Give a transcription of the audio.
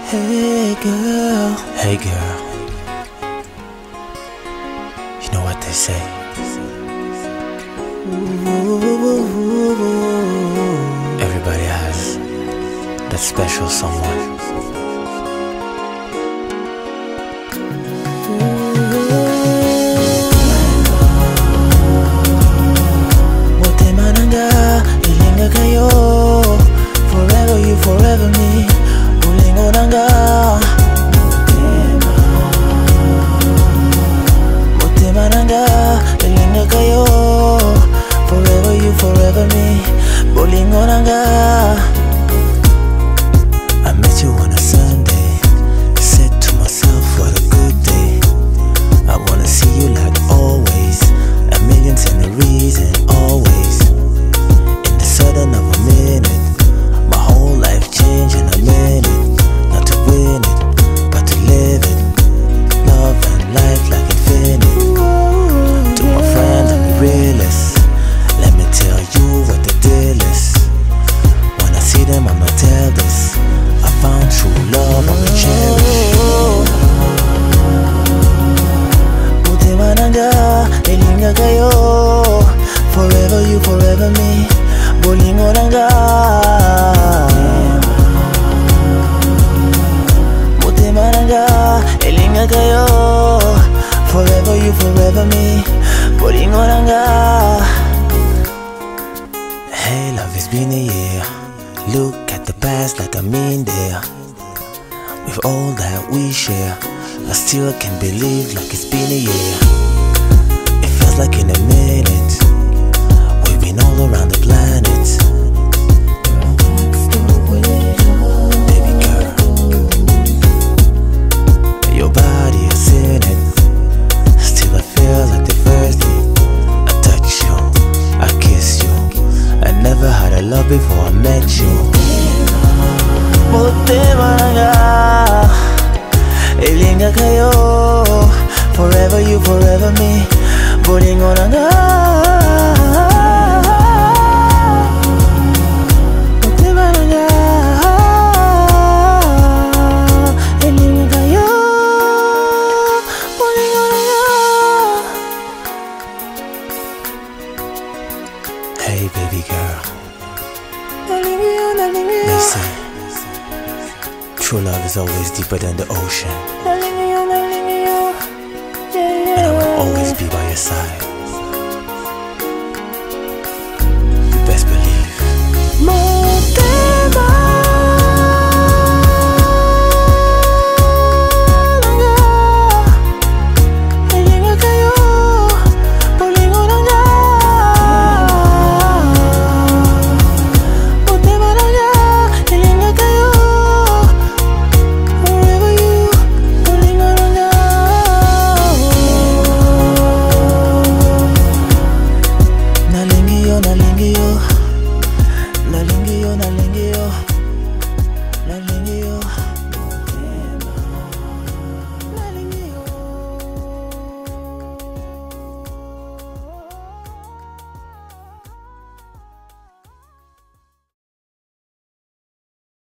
Hey girl, Hey girl, you know what they say? Everybody has that special someone. Forever you, forever me. Ulingo nanga motema nanga elinga kayo. Forever you, forever me. Ulingo nanga. I met you on a Sunday. Said to myself, what a good day. I wanna see you like always. A million and a reason, always. In the sudden of a minute, my whole life changed in a minute. Not to win it, but to live it. Love and life like infinite. To my friends and the realists, let me tell you what the deal is. When I see them, I'ma tell this. I found true love, I'ma cherish. Motema nanga elinga kayo. Forever you, forever me. Bolingo nanga motema nanga elinga kayo. Forever you, forever me. Bolingo nanga. Hey love, it's been a year. Look at the past like I'm in there. With all that we share, I still can't believe like it's been a year. It feels like in a minute. We've been all around the planet. Baby girl, your body is in it. Still I feel like the first day I touch you, I kiss you. I never had a love before I met you. Motema nanga elinga kayo. Forever you, forever me. Bolingo nanga motema nanga elinga kayo. Bolingo nanga. Hey baby girl, Nalinga they yo, say true love is always deeper than the ocean, nalinga yo, nalinga yo. and I will always be by your side.